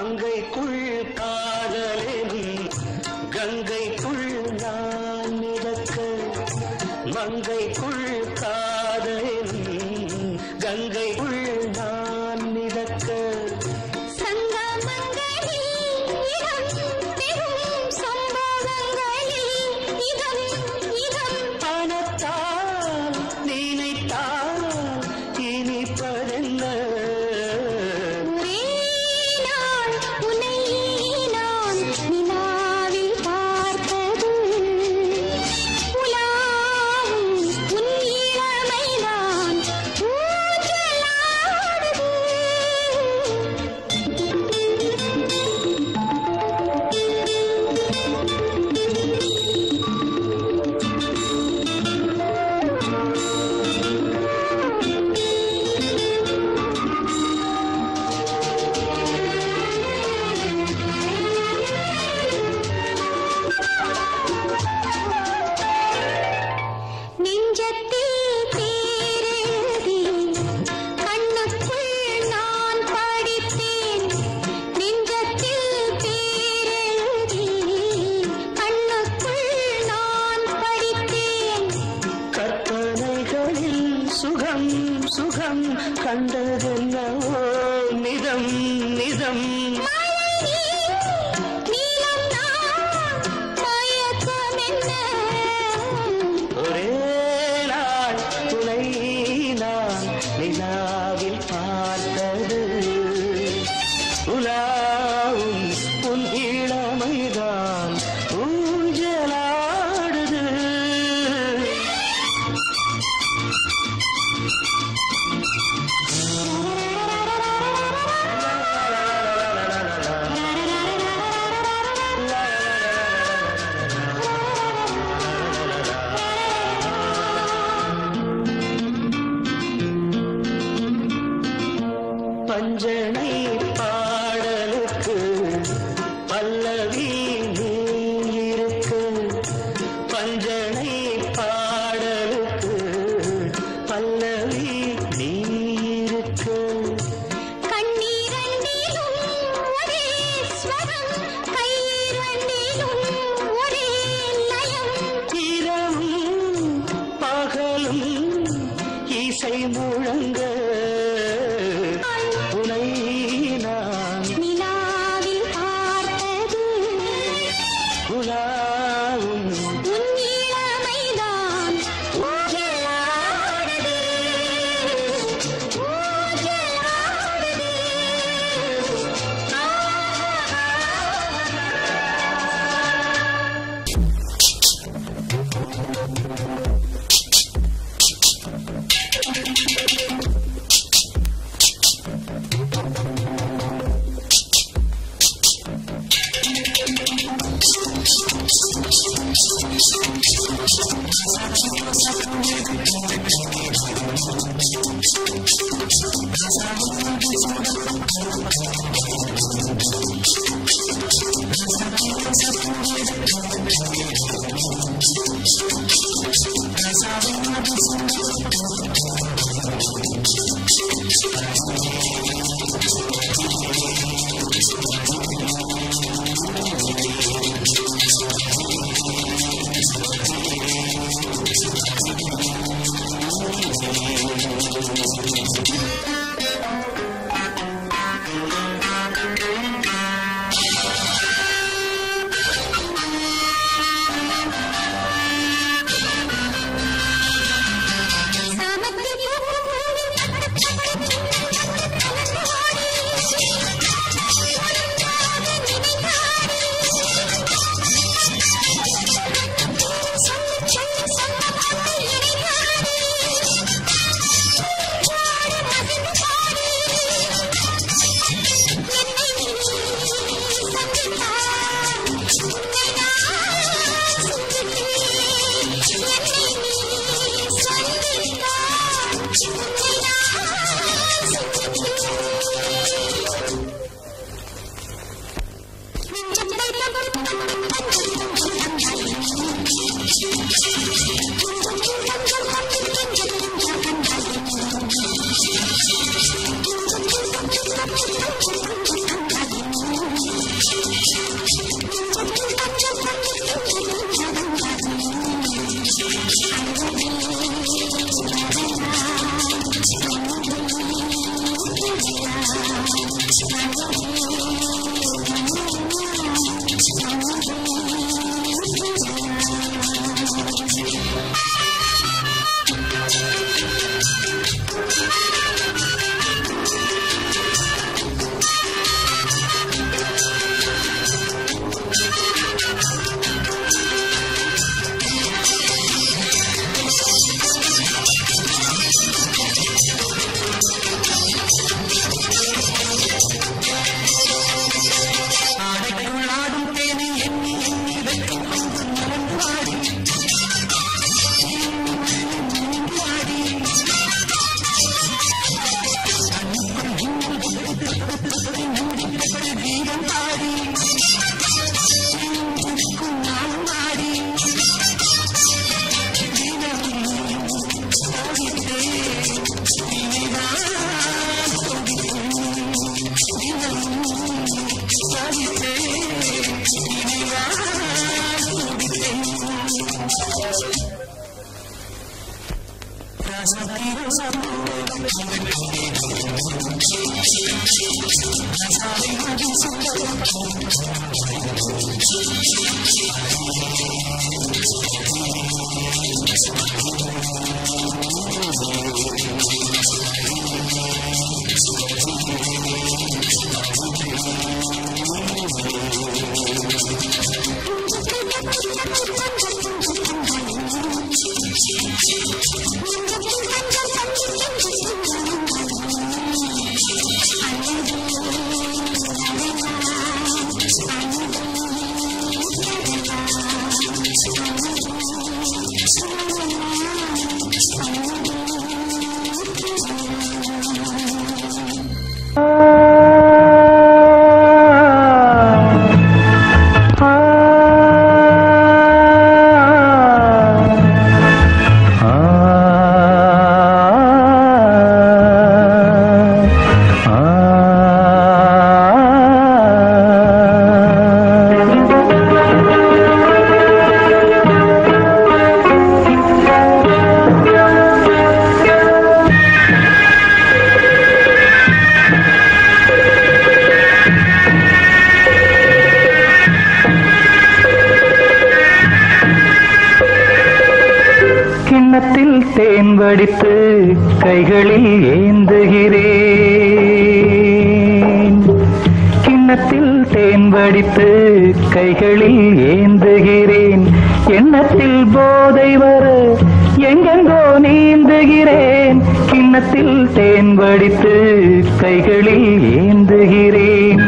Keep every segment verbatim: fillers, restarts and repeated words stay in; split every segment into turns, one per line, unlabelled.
மங்கைக்குள் காதலின் கங்கைக்குள் நான் மிதக்க மங்கைக்குள் காதலின் கங்கைக்குள் நான் மிதக்க பணத்தால் நினைத்தால் இனிப்பதென்ன சுகம் சுகம் கண்டதென்னவோ நிதம் நிதம் ஒரே நாள் துணை நான் நிலாவில் பார்த்தது உலாவும் உன் இளமைதான் ஊஞ்சலாடுது பஞ்சனை பாடலுக்கு பல்லவி நீ இருக்கு பஞ்சனை பாடலுக்கு பல்லவி நீ இருக்கு
கண்ணீரண்டிலும் ஒரே ஸ்வரம் கைரண்டிலும் ஒரே லயம்
இரவும் பகலும் இசை முழங்க
நிலாவில் பார்த்தது
உலாவும்
உன் இளமைதான் ஊஞ்சலாடுது ஊஞ்சலாடுது
தேன் வடித்து கைகளில் ஏந்துகிறேன் கிண்ணத்தில் தேன் வடித்து கைகளில் ஏந்துகிறேன் எண்ணத்தில் போதை வர எங்கெங்கோ நீந்துகிறேன் கிண்ணத்தில் தேன் வடித்து கைகளில் ஏந்துகிறேன்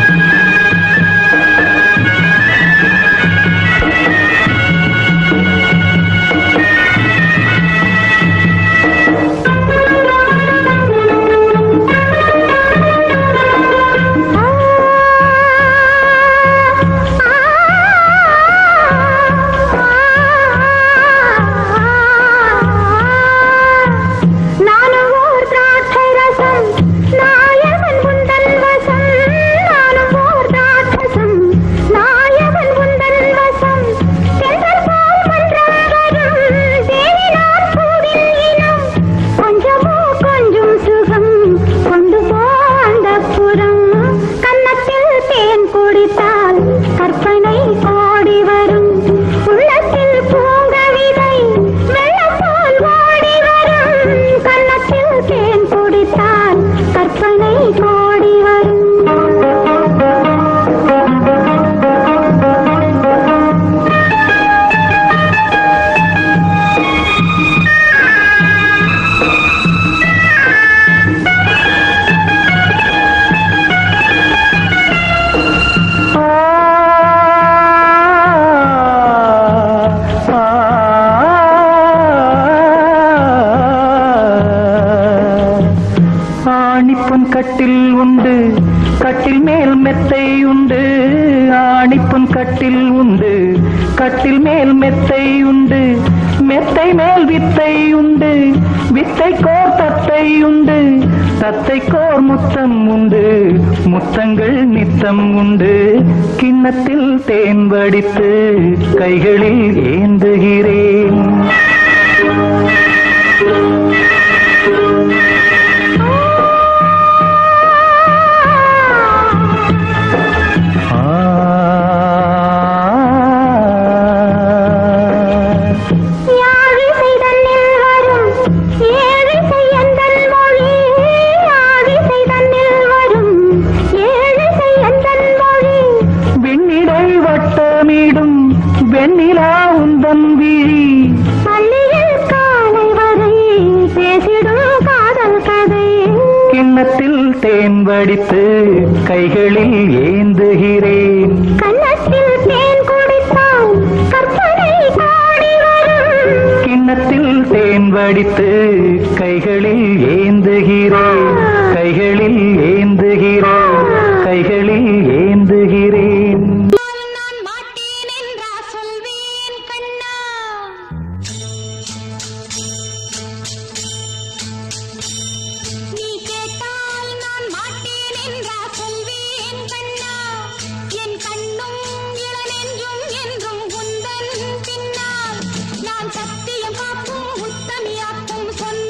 கட்டில் உண்டு கட்டில் மேல் மெத்தை உண்டு ஆணிப்பொன் கட்டில் உண்டு கட்டில் மேல் மெத்தை உண்டு மெத்தை மேல் வித்தை உண்டு வித்தை கோர் தத்தை உண்டு தத்தை கோர் முத்தம் உண்டு முத்தங்கள் நித்தம் உண்டு கிண்ணத்தில் தேன் வடித்து கைகளில் ஏந்துகிறேன் வெண்ணிலா உந்தன் விழி பள்ளியில் காலை வரை பேசிடும் காதல் கதை கிண்ணத்தில் தேன் வடித்து கைகளில் ஏந்துகிறேன் கண்ணத்தில் தேன் குடித்தால் கற்பனை பாடி வரும் கிண்ணத்தில் தேன் வடித்து கைகளில் ஏந்துகிறேன் கைகளில் ஏந்துகிறேன் கைகளில் ஏந்துகிறேன்
சத்தியம் காக்கும் உத்தமியாக்கும் சொன்ன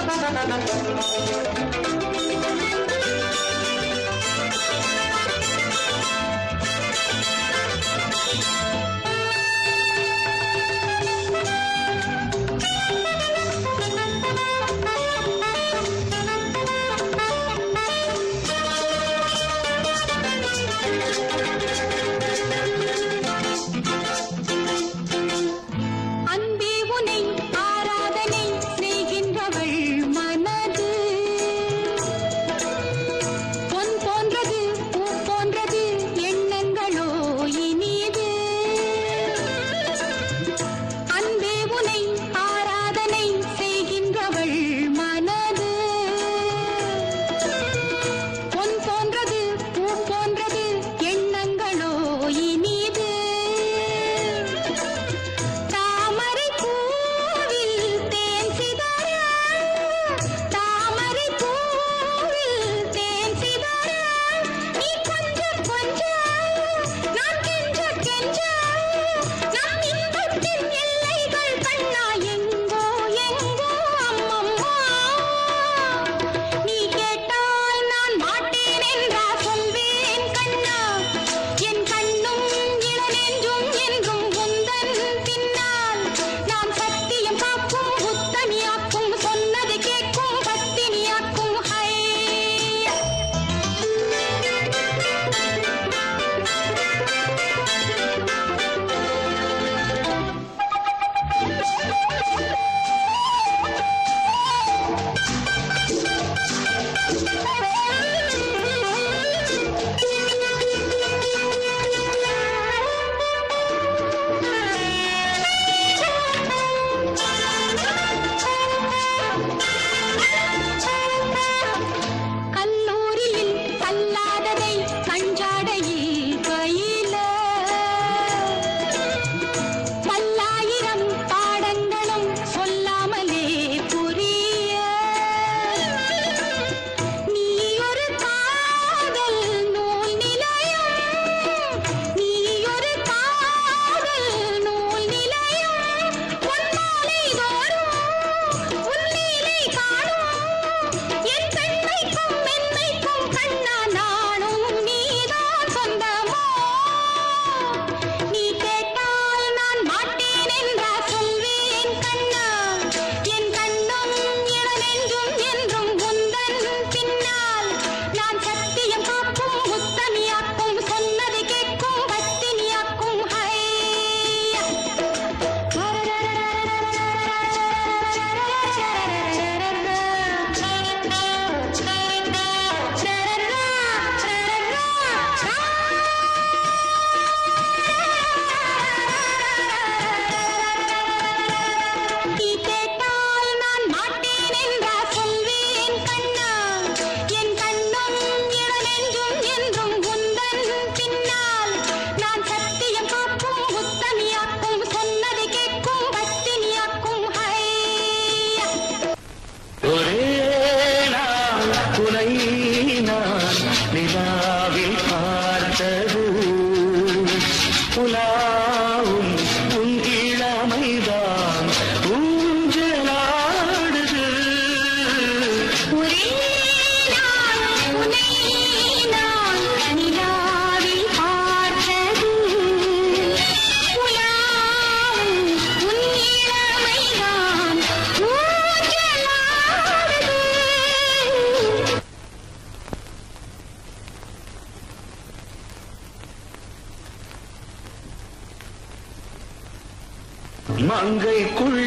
மங்கைக்குள்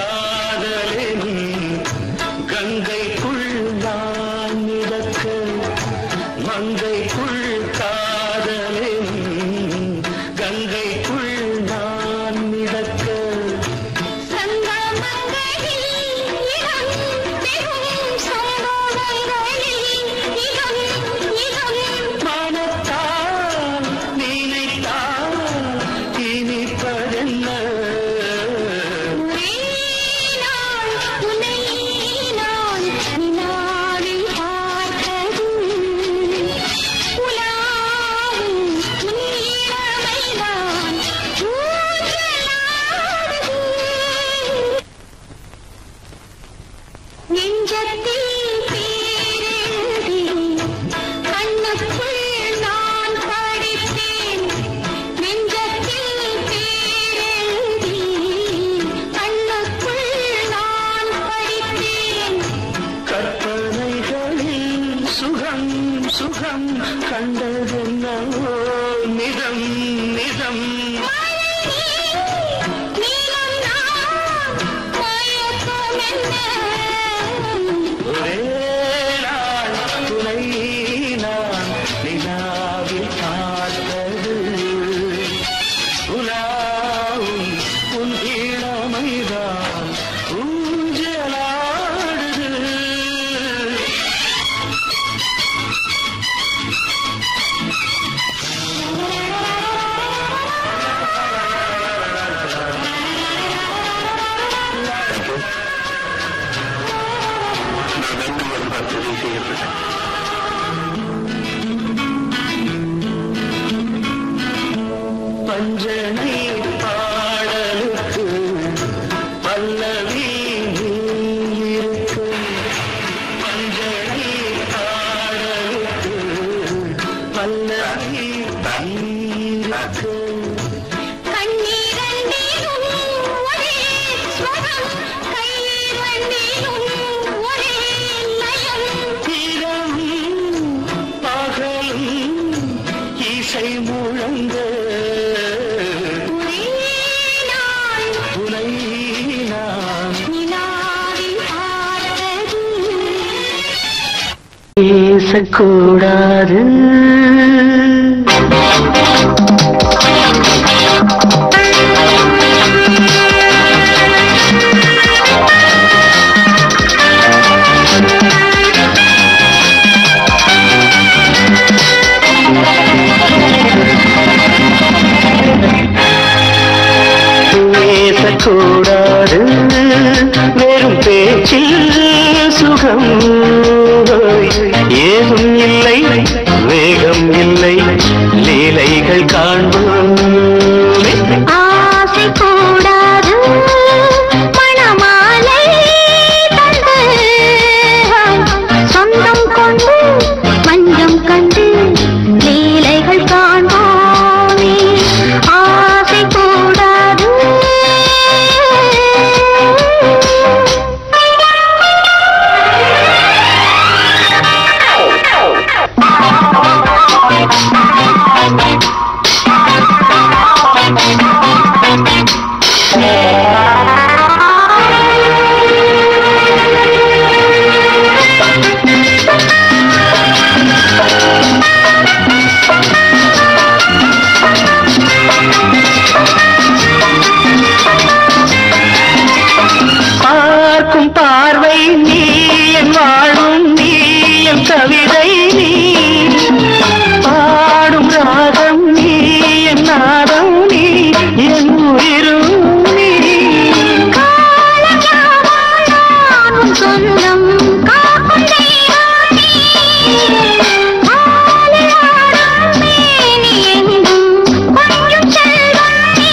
காதலின் கங்கைக்குள் நான் மிதக்க மங்கைக்குள் காதலின் கங்கைக்குள் நான் மிதக்க மனத்தால் நினைத்தால் இனிப்பதென்ன சுகம் கண்டதென்னவோ நிதம் நிதம் ஒரே நாள் துணை நான் நிலாவில் பார்த்தது உலாவும் உன் இளமைதான் ஊஞ்சலாடுது. பஞ்சனை பாடலுக்கு பல்லவி இருக்கு. பஞ்சனை பாடலுக்கு பல்லவி இருக்கு. இசை முழங்க உனை நான் பேசக்கூடாது. பேசக்கூடாது வெறும் பேச்சில் சுகம் ஏதும் இல்லை வேகம் இல்லை லீலைகள் காண்போம்.
ஆசை கூடாது மணமாலை தந்து சொந்தம் கொண்டு மஞ்சம் கண்டு லீலைகள் காண்போமே. ஆசை கூடாது
பார்க்கும் பார்வை நீ என் வாழும் நீ என் கவிதை நீ பாடும் ராகம் நீ என் நாதம் நீ என் உயிரும் நீ.
காலஞாபகம் சொந்தம் காக்கும் தெய்வம் நீ. ஆலியாடும் மேனி எங்கும் கொஞ்சம் செல்வம் நீ.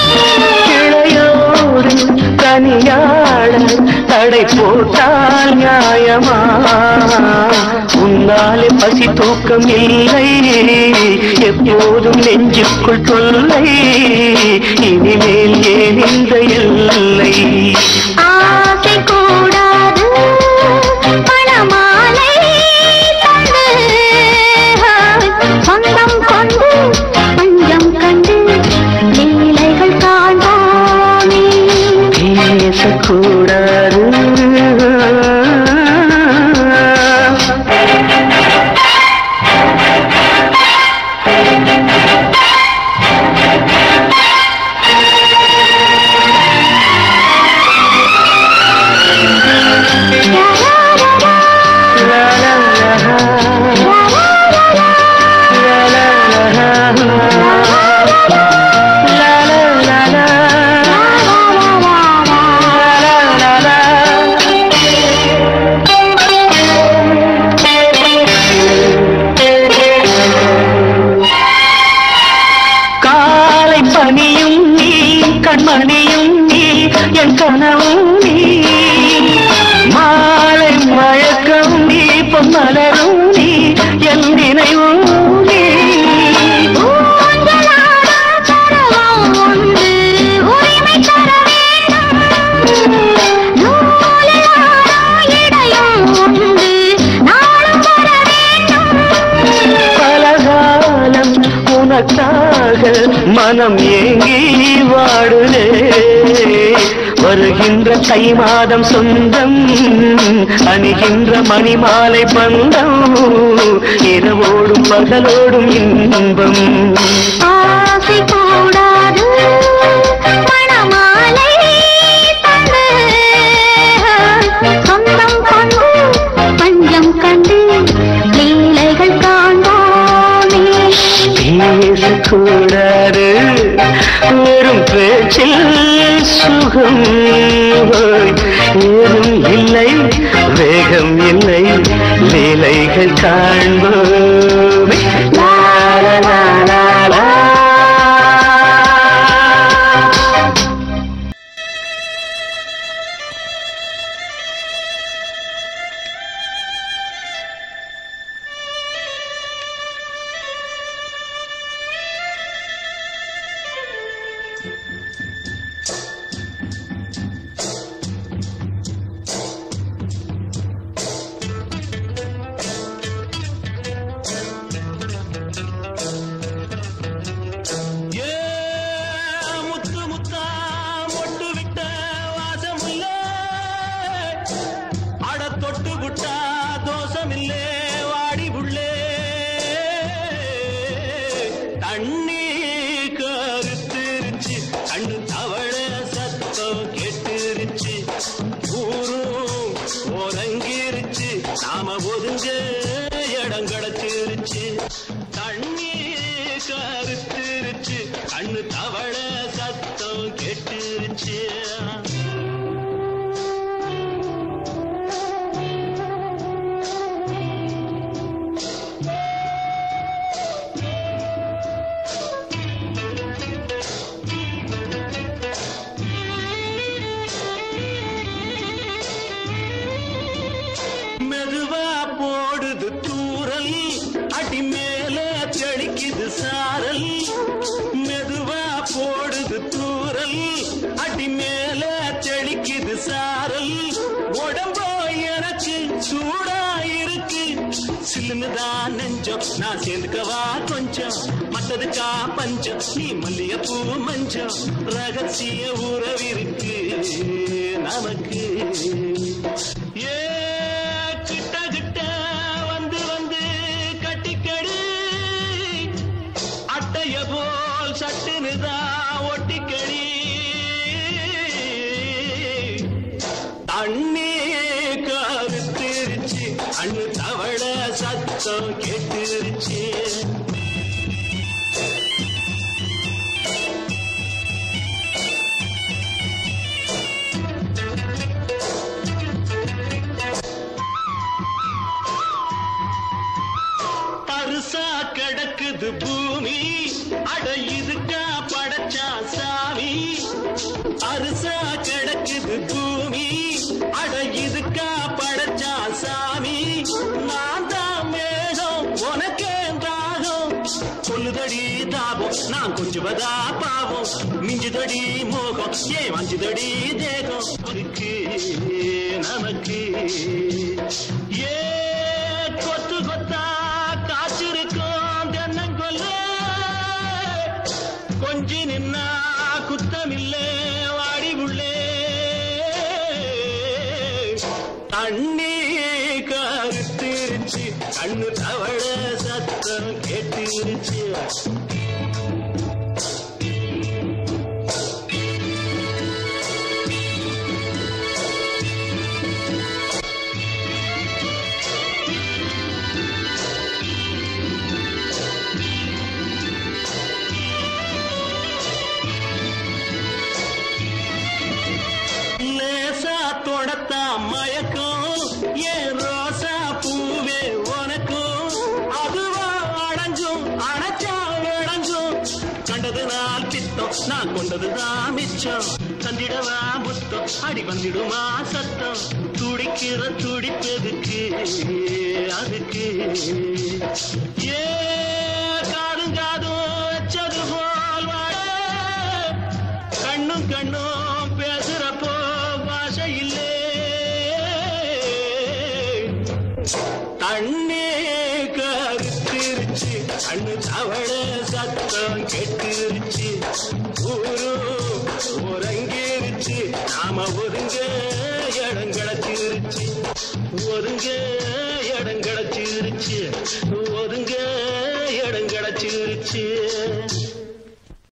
இளையோடு தனியாட தடை போட்டால் நியாயமா? உன்னாலே பசி தூக்கம் இல்லை எப்போதும் நெஞ்சுக்குள் தொல்லை இனிமேல் ஏன் இந்த எல்லை?
ஆசை கூடாது மணமாலை தந்து சொந்தம் கொண்டு பஞ்சம் கண்டு லீலைகள் காண்போமே.
பேசக்கூடாது கண்மணியும் நீ என் கனவும் நீ மாலை மயக்கம் நீ பொன்மலரும் நீ என் நினைவும் நீ. மனம் ஏங்கி வாடுதே வருகின்ற தை மாதம் சொந்தம் அணிகின்ற மணிமாலை பந்தம் இரவோடும் பகலோடும் இன்பம்
ஆசை கூடாது மணமாலை தந்து சொந்தம் கொண்டு பஞ்சம் கண்டு லீலைகள் காண்போமே
பேசக்கூடாது வெறும் பேச்சில் சுகம் ஏதும் இல்லை வேகம் இல்லை லீலைகள் காண்போமே லா லா லா லா லா.
நான் சேர்ந்துக்கவா கொஞ்சம் மத்ததுக்கா பஞ்சம் நீ மல்லிய பூ மஞ்சம் ரகசிய உறவிருக்கு நமக்கு ஏ கிட்ட கிட்ட வந்து வந்து கட்டிக்கடி அட்டைய போல் சட்டுனுதான் ஒட்டிக்கடி தண்ணி கருத்திருச்சு அண்ணு தவள சத்தம் கேட்டுருச்சு பருசா கிடக்குது பூமி அட இதுக்கா படைச்சா சாமி அரிசா கிடக்குது பூமி அட இதுக்கா படைச்சா சாமி நான் தான் மேகம் உனக்கே தாகம் சொல்லுதடி தாபம் நான் கொஞ்சுவதா பாவம் மிஞ்சுதடி மோகம் ஏன் மஞ்சுதடி தேகம் இருக்கு நமக்கு ஏ கொத்து கொத்தா காய்ச்சிருக்கும் தென்னங்கொல்ல கொஞ்சி நின்னா குத்தமில்லை வாடி உள்ளே தண்ணி கருத்திருச்சு கண்ணு தவள சத்தம் கேட்டுருச்சு தொடத்தா மயக்கம் ஏன் ரோசா பூவே உனக்கும் அதுவா அடைஞ்சும் அணைச்சா விளைஞ்சும் கண்டது நாள் பித்தம் நான் கொண்டதுதான் மிச்சம் தந்திடவா புத்தம் அடி வந்திடுமா சத்தம் துடிக்கிற துடிப்பதுக்கு அதுக்கு ஏ காதும் காதும் வச்சது போல் வாழ கண்ணும் கண்ணும் பேசுறப்போ பாஷை இல்லே தண்ணே கருத்திருச்சு கண்ணு தவள சத்தம் கெட்டுருச்சு ஊரும் உறங்கிருச்சு நாம ஒதுங்க இடம் கிடைச்சிருச்சு ஒதுங்க இடம் கிடைச்சிருச்சு ஒதுங்க இடம் கிடைச்சிருச்சு